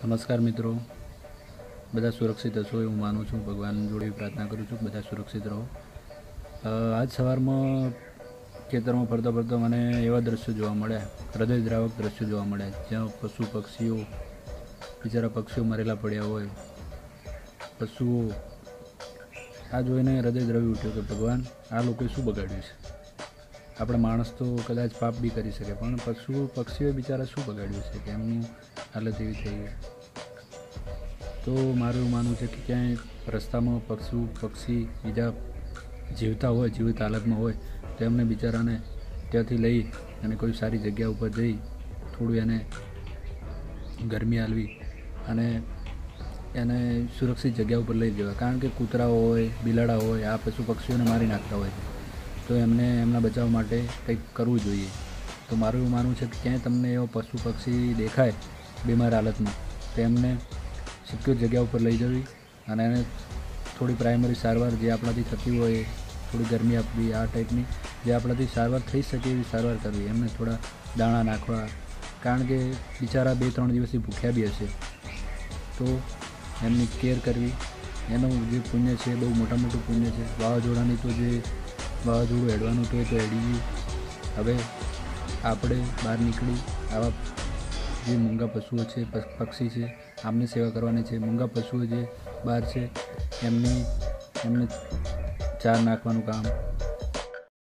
નમસ્કાર મિત્રો, બધા સુરક્ષિત હશો એવું માનું છું. ભગવાન જોડે પ્રાર્થના કરું છું બધા સુરક્ષિત રહો. આજ સવારમાં ખેતરમાં ફરતા ફરતા મને એવા દ્રશ્યો જોવા મળ્યા, હૃદયદ્રાવક દ્રશ્યો જોવા મળ્યા, જ્યાં પશુ પક્ષીઓ, બિચારા પક્ષીઓ મરેલા પડ્યા હોય, પશુઓ. આ જોઈને હૃદય દ્રવી ઉઠ્યો કે ભગવાન, આ લોકોએ શું બગાડ્યું છે? આપણે માણસ તો કદાચ પાપ બી કરી શકે, પણ પક્ષીઓ બિચારા શું બગાડ્યું છે કે એમનું હાલત એવી થઈ ગઈ. તો મારું એવું માનવું છે કે ક્યાંય રસ્તામાં પક્ષી બીજા જીવતા હોય, જીવિત હાલતમાં હોય, તો એમને બિચારાને ત્યાંથી લઈ અને કોઈ સારી જગ્યા ઉપર જઈ થોડું એને ગરમી આલવી અને એને સુરક્ષિત જગ્યા ઉપર લઈ જવા. કારણ કે કૂતરાઓ હોય, બિલાડા હોય, આ પશુ પક્ષીઓને મારી નાખતા હોય છે, તો એમને એમના બચાવ માટે કંઈક કરવું જોઈએ. તો મારું એવું માનવું છે કે ક્યાંય તમને એવો પશુ પક્ષી દેખાય બીમાર હાલતમાં, તો એમને સિક્યોર જગ્યા ઉપર લઈ જવી અને એને થોડી પ્રાઇમરી સારવાર જે આપણાથી થતી હોય, થોડી ગરમી આપવી, આ ટાઈપની જે આપણાથી સારવાર થઈ શકે એવી સારવાર કરવી. એમને થોડા દાણા નાખવા, કારણ કે બિચારા 2-3 દિવસથી ભૂખ્યા બી હશે, તો એમની કેર કરવી. એનું જે પુણ્ય છે બહુ મોટું પુણ્ય છે. વાવાઝોડાની તો જે વાવાઝોડું હેડવાનું તો એ તો હેડી ગયું. હવે આપણે બહાર નીકળી આવા જે મૂંગા પશુઓ છે, પક્ષી છે, આમની સેવા કરવાની છે. મૂંગા પશુઓ જે બહાર છે એમને ચાર નાખવાનું કામ,